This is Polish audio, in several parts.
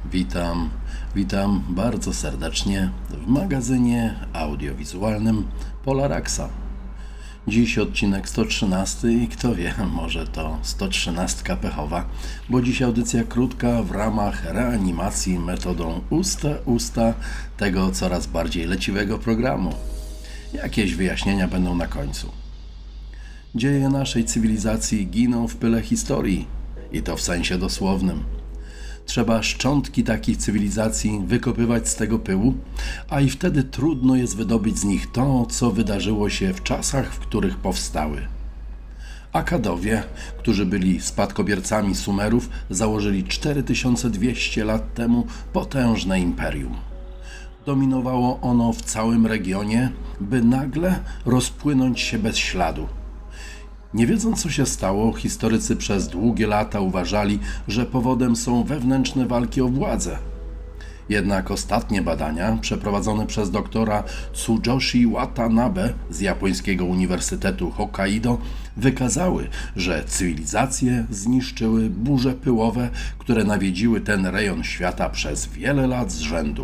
Witam bardzo serdecznie w magazynie audiowizualnym Polaraxa. Dziś odcinek 113 i kto wie, może to 113 pechowa, bo dziś audycja krótka w ramach reanimacji metodą usta tego coraz bardziej leciwego programu. Jakieś wyjaśnienia będą na końcu. Dzieje naszej cywilizacji giną w pyle historii i to w sensie dosłownym. Trzeba szczątki takich cywilizacji wykopywać z tego pyłu, a i wtedy trudno jest wydobyć z nich to, co wydarzyło się w czasach, w których powstały. Akadowie, którzy byli spadkobiercami Sumerów, założyli 4200 lat temu potężne imperium. Dominowało ono w całym regionie, by nagle rozpłynąć się bez śladu. Nie wiedząc, co się stało, historycy przez długie lata uważali, że powodem są wewnętrzne walki o władzę. Jednak ostatnie badania, przeprowadzone przez doktora Tsuyoshi Watanabe z japońskiego Uniwersytetu Hokkaido, wykazały, że cywilizacje zniszczyły burze pyłowe, które nawiedziły ten rejon świata przez wiele lat z rzędu.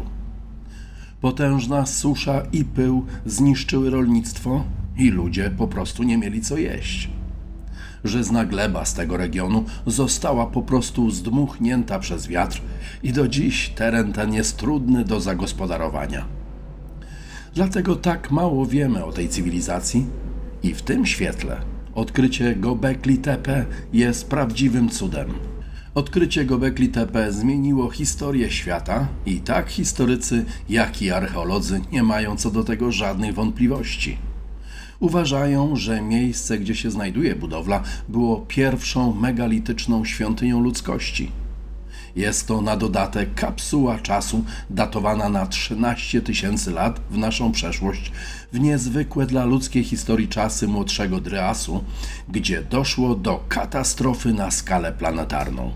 Potężna susza i pył zniszczyły rolnictwo i ludzie po prostu nie mieli co jeść. Żyzna gleba z tego regionu została po prostu zdmuchnięta przez wiatr i do dziś teren ten jest trudny do zagospodarowania. Dlatego tak mało wiemy o tej cywilizacji i w tym świetle odkrycie Göbekli Tepe jest prawdziwym cudem. Odkrycie Göbekli Tepe zmieniło historię świata i tak historycy, jak i archeolodzy nie mają co do tego żadnych wątpliwości. Uważają, że miejsce, gdzie się znajduje budowla, było pierwszą megalityczną świątynią ludzkości. Jest to na dodatek kapsuła czasu datowana na 13 000 lat w naszą przeszłość, w niezwykłe dla ludzkiej historii czasy młodszego Driasu, gdzie doszło do katastrofy na skalę planetarną.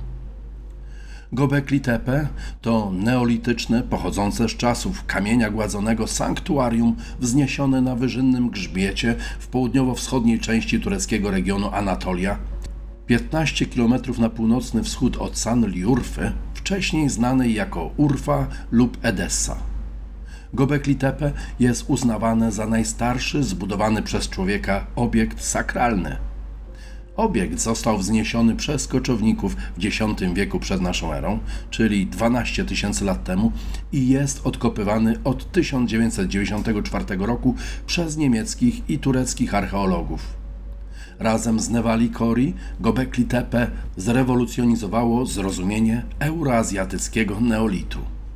Göbekli Tepe to neolityczne, pochodzące z czasów kamienia gładzonego sanktuarium wzniesione na wyżynnym grzbiecie w południowo-wschodniej części tureckiego regionu Anatolia, 15 km na północny wschód od Sanliurfy, wcześniej znanej jako Urfa lub Edessa. Göbekli Tepe jest uznawane za najstarszy zbudowany przez człowieka obiekt sakralny. Obiekt został wzniesiony przez koczowników w X wieku przed naszą erą, czyli 12 000 lat temu i jest odkopywany od 1994 roku przez niemieckich i tureckich archeologów. Razem z Nevali Kori Göbekli Tepe zrewolucjonizowało zrozumienie euroazjatyckiego neolitu.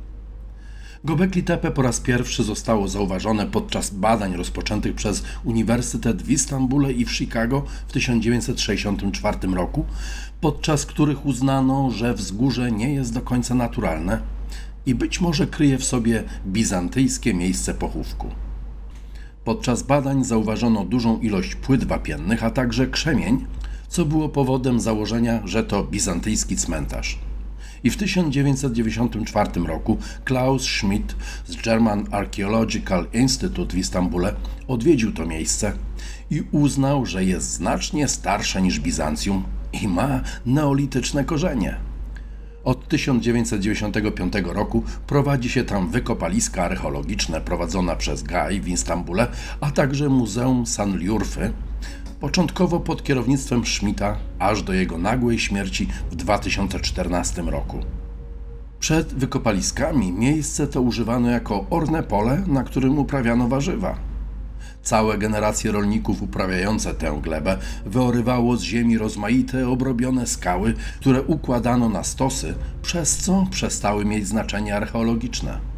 Göbekli Tepe po raz pierwszy zostało zauważone podczas badań rozpoczętych przez Uniwersytet w Istambule i w Chicago w 1964 roku, podczas których uznano, że wzgórze nie jest do końca naturalne i być może kryje w sobie bizantyjskie miejsce pochówku. Podczas badań zauważono dużą ilość płyt wapiennych, a także krzemień, co było powodem założenia, że to bizantyjski cmentarz. I w 1994 roku Klaus Schmidt z German Archaeological Institute w Istambule odwiedził to miejsce i uznał, że jest znacznie starsze niż Bizancjum i ma neolityczne korzenie. Od 1995 roku prowadzi się tam wykopaliska archeologiczne prowadzona przez GAI w Istambule, a także Muzeum Sanliurfy, początkowo pod kierownictwem Schmidta, aż do jego nagłej śmierci w 2014 roku. Przed wykopaliskami miejsce to używano jako orne pole, na którym uprawiano warzywa. Całe generacje rolników uprawiające tę glebę wyorywało z ziemi rozmaite obrobione skały, które układano na stosy, przez co przestały mieć znaczenie archeologiczne.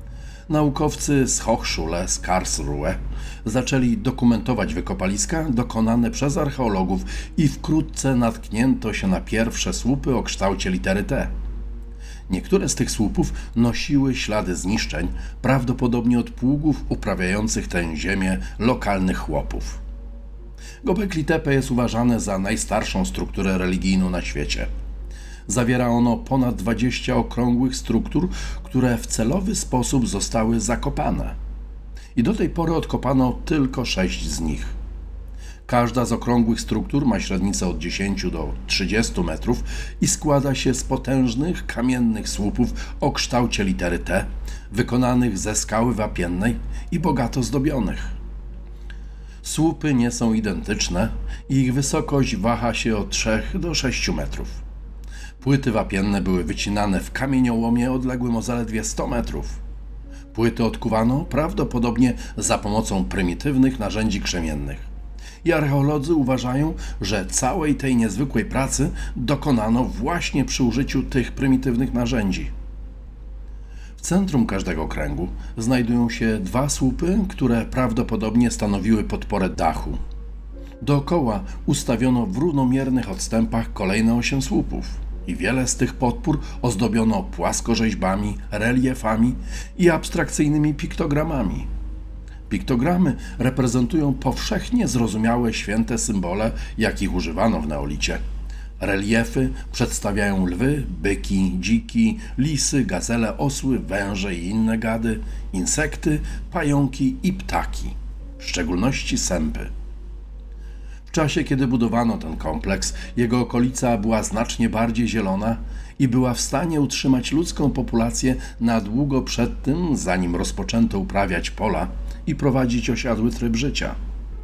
Naukowcy z Hochschule z Karlsruhe zaczęli dokumentować wykopaliska dokonane przez archeologów i wkrótce natknięto się na pierwsze słupy o kształcie litery T. Niektóre z tych słupów nosiły ślady zniszczeń, prawdopodobnie od pługów uprawiających tę ziemię lokalnych chłopów. Göbekli Tepe jest uważane za najstarszą strukturę religijną na świecie. Zawiera ono ponad 20 okrągłych struktur, które w celowy sposób zostały zakopane. I do tej pory odkopano tylko 6 z nich. Każda z okrągłych struktur ma średnicę od 10 do 30 metrów i składa się z potężnych kamiennych słupów o kształcie litery T, wykonanych ze skały wapiennej i bogato zdobionych. Słupy nie są identyczne i ich wysokość waha się od 3 do 6 metrów. Płyty wapienne były wycinane w kamieniołomie odległym o zaledwie 100 metrów. Płyty odkuwano prawdopodobnie za pomocą prymitywnych narzędzi krzemiennych. I archeolodzy uważają, że całej tej niezwykłej pracy dokonano właśnie przy użyciu tych prymitywnych narzędzi. W centrum każdego kręgu znajdują się 2 słupy, które prawdopodobnie stanowiły podporę dachu. Dookoła ustawiono w równomiernych odstępach kolejne 8 słupów i wiele z tych podpór ozdobiono płaskorzeźbami, reliefami i abstrakcyjnymi piktogramami. Piktogramy reprezentują powszechnie zrozumiałe święte symbole, jakich używano w neolicie. Reliefy przedstawiają lwy, byki, dziki, lisy, gazele, osły, węże i inne gady, insekty, pająki i ptaki, w szczególności sępy. W czasie, kiedy budowano ten kompleks, jego okolica była znacznie bardziej zielona i była w stanie utrzymać ludzką populację na długo przed tym, zanim rozpoczęto uprawiać pola i prowadzić osiadły tryb życia.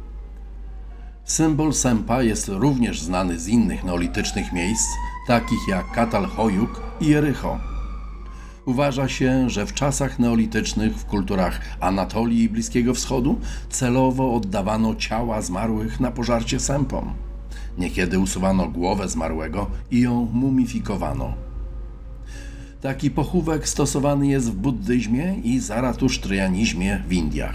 Symbol sępa jest również znany z innych neolitycznych miejsc, takich jak Catalhoyuk i Jericho. Uważa się, że w czasach neolitycznych w kulturach Anatolii i Bliskiego Wschodu celowo oddawano ciała zmarłych na pożarcie sępom. Niekiedy usuwano głowę zmarłego i ją mumifikowano. Taki pochówek stosowany jest w buddyzmie i zaratusztrianizmie w Indiach.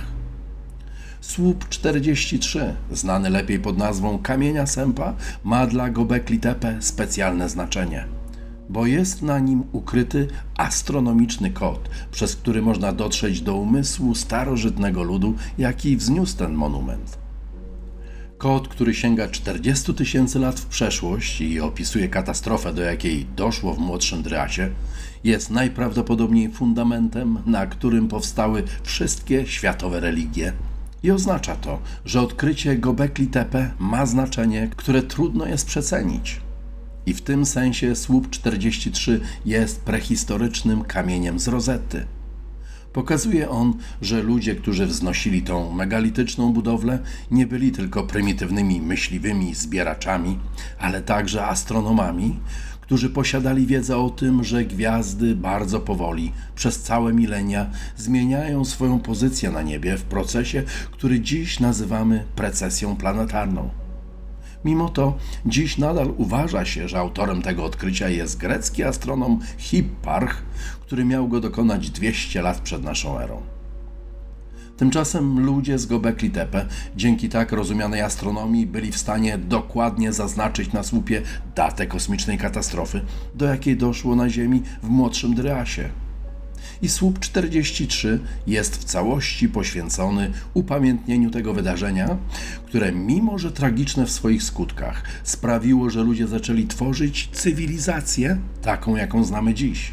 Słup 43, znany lepiej pod nazwą kamienia sępa, ma dla Göbekli Tepe specjalne znaczenie, bo jest na nim ukryty astronomiczny kod, przez który można dotrzeć do umysłu starożytnego ludu, jaki wzniósł ten monument. Kod, który sięga 40 000 lat w przeszłość i opisuje katastrofę, do jakiej doszło w młodszym Dreasie, jest najprawdopodobniej fundamentem, na którym powstały wszystkie światowe religie. I oznacza to, że odkrycie Göbekli Tepe ma znaczenie, które trudno jest przecenić. I w tym sensie słup 43 jest prehistorycznym kamieniem z Rosety. Pokazuje on, że ludzie, którzy wznosili tą megalityczną budowlę, nie byli tylko prymitywnymi myśliwymi zbieraczami, ale także astronomami, którzy posiadali wiedzę o tym, że gwiazdy bardzo powoli, przez całe milenia, zmieniają swoją pozycję na niebie w procesie, który dziś nazywamy precesją planetarną. Mimo to dziś nadal uważa się, że autorem tego odkrycia jest grecki astronom Hipparch, który miał go dokonać 200 lat przed naszą erą. Tymczasem ludzie z Göbekli Tepe, dzięki tak rozumianej astronomii, byli w stanie dokładnie zaznaczyć na słupie datę kosmicznej katastrofy, do jakiej doszło na Ziemi w młodszym Dreasie. I słup 43 jest w całości poświęcony upamiętnieniu tego wydarzenia, które mimo że tragiczne w swoich skutkach sprawiło, że ludzie zaczęli tworzyć cywilizację taką, jaką znamy dziś.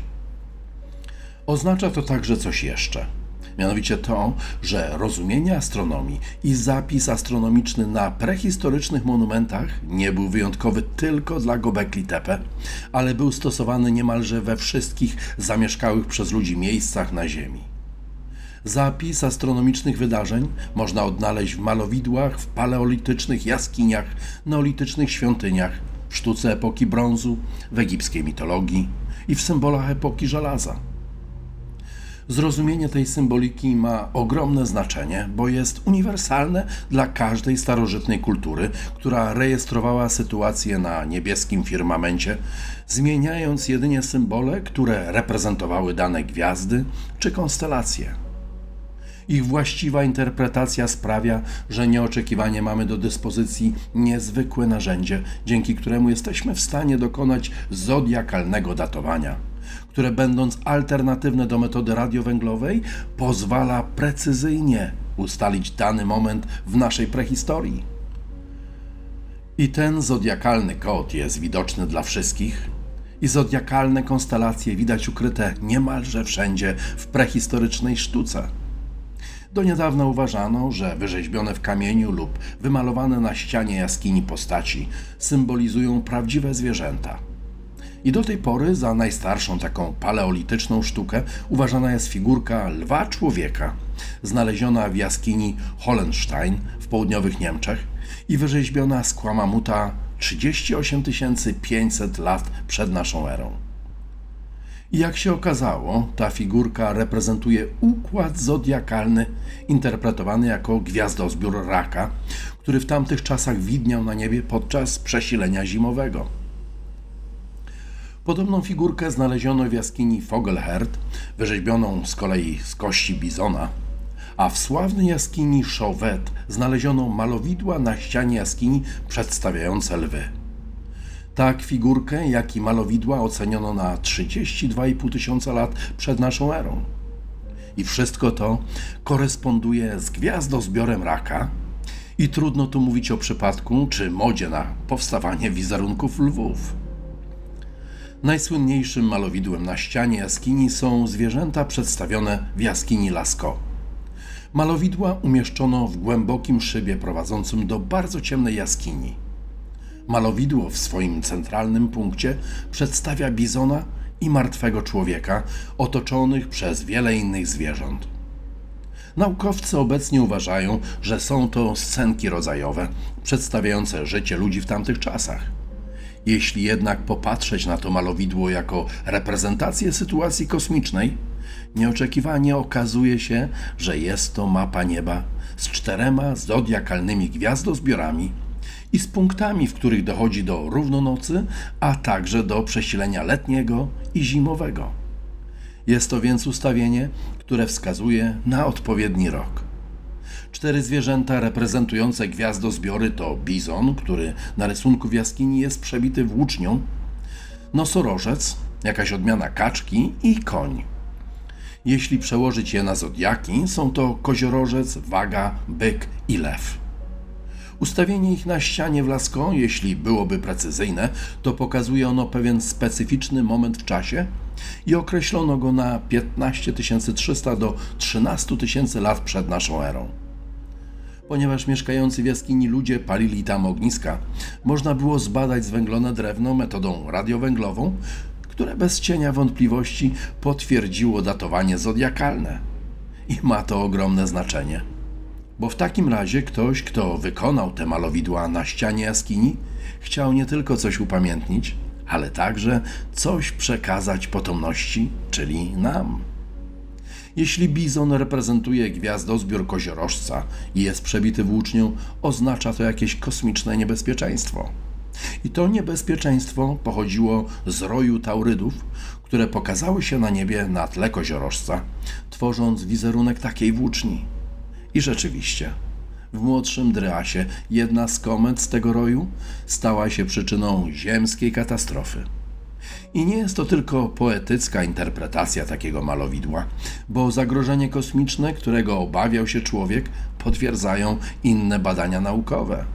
Oznacza to także coś jeszcze. Mianowicie to, że rozumienie astronomii i zapis astronomiczny na prehistorycznych monumentach nie był wyjątkowy tylko dla Göbekli Tepe, ale był stosowany niemalże we wszystkich zamieszkałych przez ludzi miejscach na Ziemi. Zapis astronomicznych wydarzeń można odnaleźć w malowidłach, w paleolitycznych jaskiniach, neolitycznych świątyniach, w sztuce epoki brązu, w egipskiej mitologii i w symbolach epoki żelaza. Zrozumienie tej symboliki ma ogromne znaczenie, bo jest uniwersalne dla każdej starożytnej kultury, która rejestrowała sytuację na niebieskim firmamencie, zmieniając jedynie symbole, które reprezentowały dane gwiazdy czy konstelacje. Ich właściwa interpretacja sprawia, że nieoczekiwanie mamy do dyspozycji niezwykłe narzędzie, dzięki któremu jesteśmy w stanie dokonać zodiakalnego datowania, które będąc alternatywne do metody radiowęglowej, pozwala precyzyjnie ustalić dany moment w naszej prehistorii. I ten zodiakalny kod jest widoczny dla wszystkich i zodiakalne konstelacje widać ukryte niemalże wszędzie w prehistorycznej sztuce. Do niedawna uważano, że wyrzeźbione w kamieniu lub wymalowane na ścianie jaskini postaci symbolizują prawdziwe zwierzęta. I do tej pory za najstarszą taką paleolityczną sztukę uważana jest figurka lwa człowieka, znaleziona w jaskini Hollenstein w południowych Niemczech i wyrzeźbiona z kła mamuta 38 500 lat przed naszą erą. I jak się okazało, ta figurka reprezentuje układ zodiakalny interpretowany jako gwiazdozbiór raka, który w tamtych czasach widniał na niebie podczas przesilenia zimowego. Podobną figurkę znaleziono w jaskini Vogelherd, wyrzeźbioną z kolei z kości bizona, a w sławnej jaskini Chauvet znaleziono malowidła na ścianie jaskini przedstawiające lwy. Tak figurkę, jak i malowidła oceniono na 32,5 tysiąca lat przed naszą erą. I wszystko to koresponduje z gwiazdozbiorem raka i trudno tu mówić o przypadku czy modzie na powstawanie wizerunków lwów. Najsłynniejszym malowidłem na ścianie jaskini są zwierzęta przedstawione w jaskini Lascaux. Malowidła umieszczono w głębokim szybie prowadzącym do bardzo ciemnej jaskini. Malowidło w swoim centralnym punkcie przedstawia bizona i martwego człowieka otoczonych przez wiele innych zwierząt. Naukowcy obecnie uważają, że są to scenki rodzajowe przedstawiające życie ludzi w tamtych czasach. Jeśli jednak popatrzeć na to malowidło jako reprezentację sytuacji kosmicznej, nieoczekiwanie okazuje się, że jest to mapa nieba z 4 zodiakalnymi gwiazdozbiorami i z punktami, w których dochodzi do równonocy, a także do przesilenia letniego i zimowego. Jest to więc ustawienie, które wskazuje na odpowiedni rok. 4 zwierzęta reprezentujące gwiazdozbiory to bizon, który na rysunku w jaskini jest przebity włócznią, nosorożec, jakaś odmiana kaczki i koń. Jeśli przełożyć je na zodiaki, są to koziorożec, waga, byk i lew. Ustawienie ich na ścianie w Lascaux, jeśli byłoby precyzyjne, to pokazuje ono pewien specyficzny moment w czasie i określono go na 15 300 do 13 000 lat przed naszą erą. Ponieważ mieszkający w jaskini ludzie palili tam ogniska, można było zbadać zwęglone drewno metodą radiowęglową, które bez cienia wątpliwości potwierdziło datowanie zodiakalne. I ma to ogromne znaczenie. Bo w takim razie ktoś, kto wykonał te malowidła na ścianie jaskini, chciał nie tylko coś upamiętnić, ale także coś przekazać potomności, czyli nam. Jeśli bizon reprezentuje gwiazdozbiór koziorożca i jest przebity włócznią, oznacza to jakieś kosmiczne niebezpieczeństwo. I to niebezpieczeństwo pochodziło z roju taurydów, które pokazały się na niebie na tle koziorożca, tworząc wizerunek takiej włóczni. I rzeczywiście, w młodszym Dryasie jedna z komet z tego roju stała się przyczyną ziemskiej katastrofy. I nie jest to tylko poetycka interpretacja takiego malowidła, bo zagrożenie kosmiczne, którego obawiał się człowiek, potwierdzają inne badania naukowe.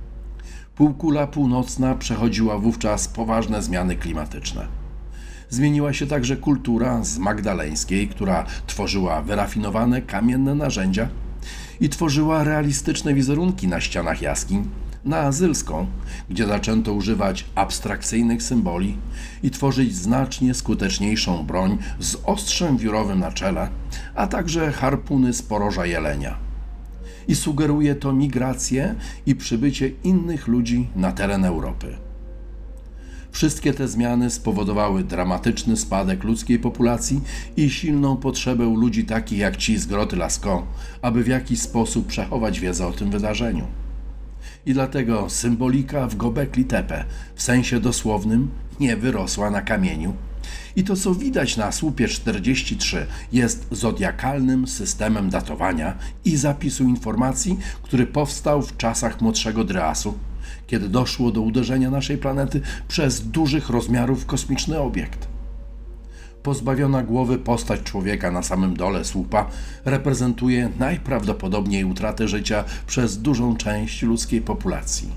Półkula północna przechodziła wówczas poważne zmiany klimatyczne. Zmieniła się także kultura z magdaleńskiej, która tworzyła wyrafinowane kamienne narzędzia i tworzyła realistyczne wizerunki na ścianach jaskiń, na azylską, gdzie zaczęto używać abstrakcyjnych symboli i tworzyć znacznie skuteczniejszą broń z ostrzem wiórowym na czele, a także harpuny z poroża jelenia. I sugeruje to migrację i przybycie innych ludzi na teren Europy. Wszystkie te zmiany spowodowały dramatyczny spadek ludzkiej populacji i silną potrzebę u ludzi takich jak ci z groty Lascaux, aby w jakiś sposób przechować wiedzę o tym wydarzeniu. I dlatego symbolika w Gobekli Tepe w sensie dosłownym nie wyrosła na kamieniu. I to, co widać na słupie 43, jest zodiakalnym systemem datowania i zapisu informacji, który powstał w czasach młodszego Dryasu, kiedy doszło do uderzenia naszej planety przez dużych rozmiarów kosmiczny obiekt. Pozbawiona głowy postać człowieka na samym dole słupa reprezentuje najprawdopodobniej utratę życia przez dużą część ludzkiej populacji.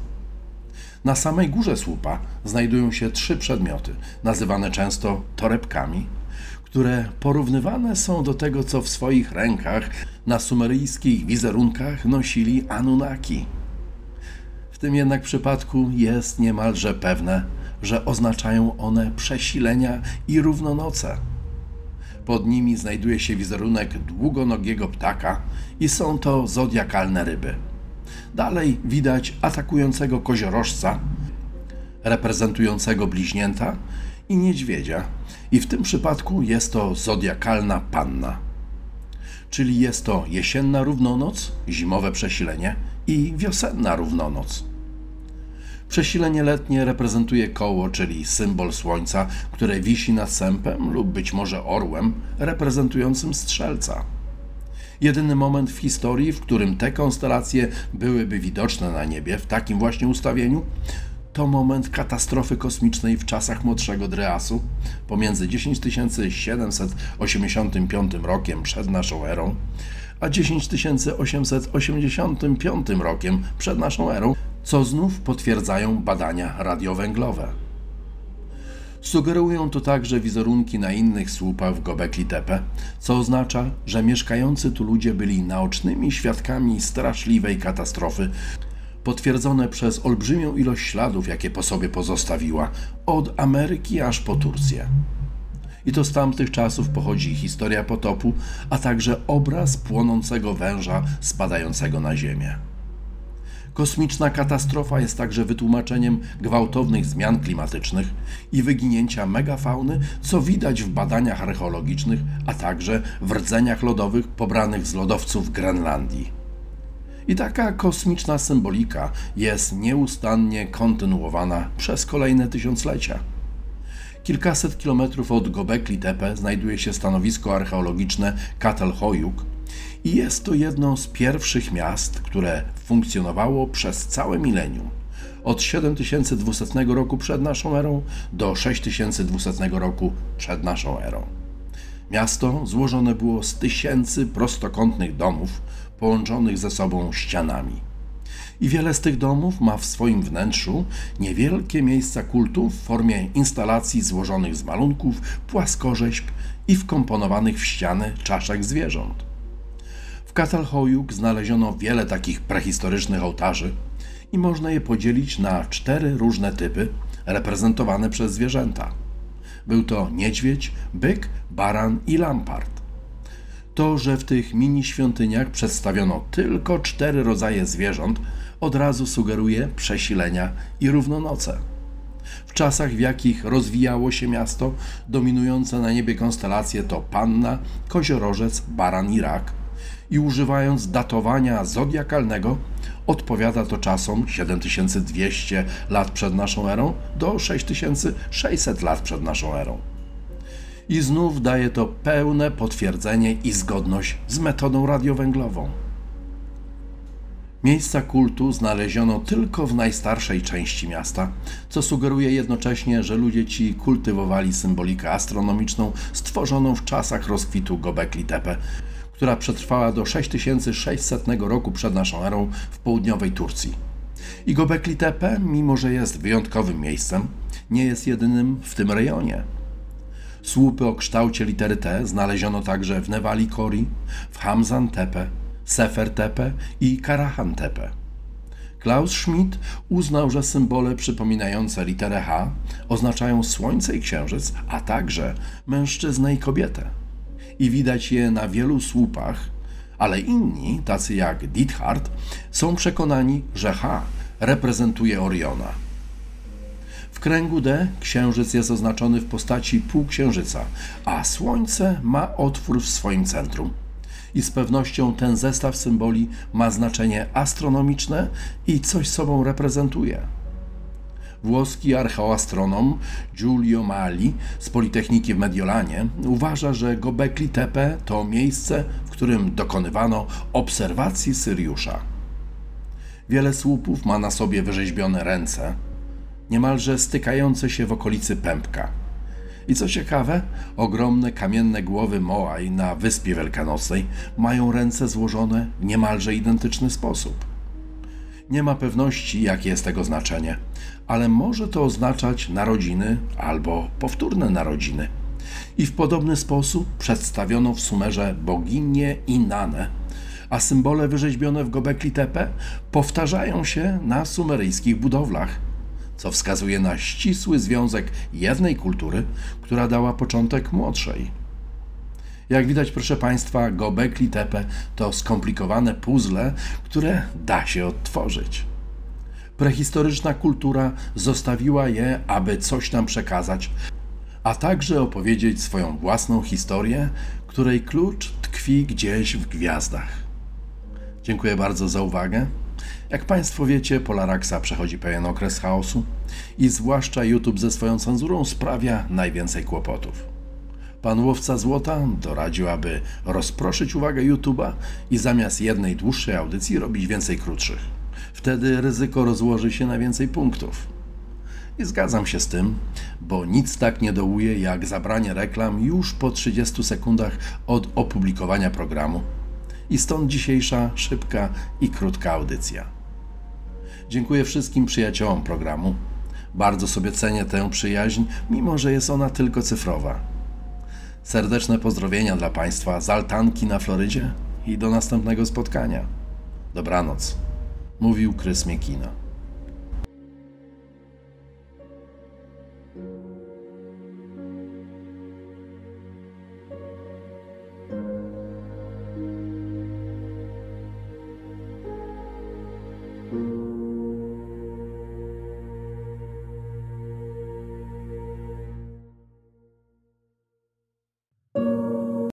Na samej górze słupa znajdują się 3 przedmioty, nazywane często torebkami, które porównywane są do tego, co w swoich rękach na sumeryjskich wizerunkach nosili Anunnaki. W tym jednak przypadku jest niemalże pewne, że oznaczają one przesilenia i równonoce. Pod nimi znajduje się wizerunek długonogiego ptaka i są to zodiakalne ryby. Dalej widać atakującego koziorożca, reprezentującego bliźnięta i niedźwiedzia, i w tym przypadku jest to zodiakalna panna. Czyli jest to jesienna równonoc, zimowe przesilenie i wiosenna równonoc. Przesilenie letnie reprezentuje koło, czyli symbol słońca, które wisi nad sępem lub być może orłem reprezentującym strzelca. Jedyny moment w historii, w którym te konstelacje byłyby widoczne na niebie w takim właśnie ustawieniu, to moment katastrofy kosmicznej w czasach młodszego Dreasu pomiędzy 10785 rokiem przed naszą erą a 10885 rokiem przed naszą erą, co znów potwierdzają badania radiowęglowe. Sugerują to także wizerunki na innych słupach w Göbekli Tepe, co oznacza, że mieszkający tu ludzie byli naocznymi świadkami straszliwej katastrofy, potwierdzone przez olbrzymią ilość śladów, jakie po sobie pozostawiła, od Ameryki aż po Turcję. I to z tamtych czasów pochodzi historia potopu, a także obraz płonącego węża spadającego na ziemię. Kosmiczna katastrofa jest także wytłumaczeniem gwałtownych zmian klimatycznych i wyginięcia megafauny, co widać w badaniach archeologicznych, a także w rdzeniach lodowych pobranych z lodowców Grenlandii. I taka kosmiczna symbolika jest nieustannie kontynuowana przez kolejne tysiąclecia. Kilkaset kilometrów od Göbekli Tepe znajduje się stanowisko archeologiczne Çatalhöyük i jest to jedno z pierwszych miast, które funkcjonowało przez całe milenium, od 7200 roku przed naszą erą do 6200 roku przed naszą erą. Miasto złożone było z tysięcy prostokątnych domów połączonych ze sobą ścianami. I wiele z tych domów ma w swoim wnętrzu niewielkie miejsca kultu w formie instalacji złożonych z malunków, płaskorzeźb i wkomponowanych w ściany czaszek zwierząt. W Çatalhöyük znaleziono wiele takich prehistorycznych ołtarzy i można je podzielić na 4 różne typy reprezentowane przez zwierzęta. Był to niedźwiedź, byk, baran i lampart. To, że w tych mini świątyniach przedstawiono tylko 4 rodzaje zwierząt, od razu sugeruje przesilenia i równonoce. W czasach, w jakich rozwijało się miasto, dominujące na niebie konstelacje to panna, koziorożec, baran i rak. I używając datowania zodiakalnego, odpowiada to czasom 7200 lat przed naszą erą do 6600 lat przed naszą erą. I znów daje to pełne potwierdzenie i zgodność z metodą radiowęglową. Miejsca kultu znaleziono tylko w najstarszej części miasta, co sugeruje jednocześnie, że ludzie ci kultywowali symbolikę astronomiczną stworzoną w czasach rozkwitu Göbekli Tepe, która przetrwała do 6600 roku przed naszą erą w południowej Turcji. I Göbekli Tepe, mimo że jest wyjątkowym miejscem, nie jest jedynym w tym rejonie. Słupy o kształcie litery T znaleziono także w Nevali Kori, w Hamzan Tepe, Sefer Tepe i Karahan Tepe. Klaus Schmidt uznał, że symbole przypominające literę H oznaczają słońce i księżyc, a także mężczyznę i kobietę. I widać je na wielu słupach, ale inni, tacy jak Dithard, są przekonani, że H reprezentuje Oriona. W kręgu D księżyc jest oznaczony w postaci półksiężyca, a słońce ma otwór w swoim centrum. I z pewnością ten zestaw symboli ma znaczenie astronomiczne i coś sobą reprezentuje. Włoski archeoastronom Giulio Mali z Politechniki w Mediolanie uważa, że Göbekli Tepe to miejsce, w którym dokonywano obserwacji Syriusza. Wiele słupów ma na sobie wyrzeźbione ręce, niemalże stykające się w okolicy pępka. I co ciekawe, ogromne kamienne głowy Moai na Wyspie Wielkanocnej mają ręce złożone w niemalże identyczny sposób. Nie ma pewności, jakie jest tego znaczenie, ale może to oznaczać narodziny albo powtórne narodziny. I w podobny sposób przedstawiono w Sumerze boginię Inanę, a symbole wyrzeźbione w Gobekli Tepe powtarzają się na sumeryjskich budowlach, co wskazuje na ścisły związek jednej kultury, która dała początek młodszej. Jak widać, proszę Państwa, Gobekli Tepe to skomplikowane puzzle, które da się odtworzyć. Prehistoryczna kultura zostawiła je, aby coś nam przekazać, a także opowiedzieć swoją własną historię, której klucz tkwi gdzieś w gwiazdach. Dziękuję bardzo za uwagę. Jak Państwo wiecie, Polaraxa przechodzi pewien okres chaosu i zwłaszcza YouTube ze swoją cenzurą sprawia najwięcej kłopotów. Pan Łowca Złota doradził, aby rozproszyć uwagę YouTube'a i zamiast jednej dłuższej audycji robić więcej krótszych. Wtedy ryzyko rozłoży się na więcej punktów. I zgadzam się z tym, bo nic tak nie dołuje jak zabranie reklam już po 30 sekundach od opublikowania programu. I stąd dzisiejsza szybka i krótka audycja. Dziękuję wszystkim przyjaciołom programu. Bardzo sobie cenię tę przyjaźń, mimo że jest ona tylko cyfrowa. Serdeczne pozdrowienia dla Państwa z altanki na Florydzie i do następnego spotkania. Dobranoc. Mówił Krys Miekina.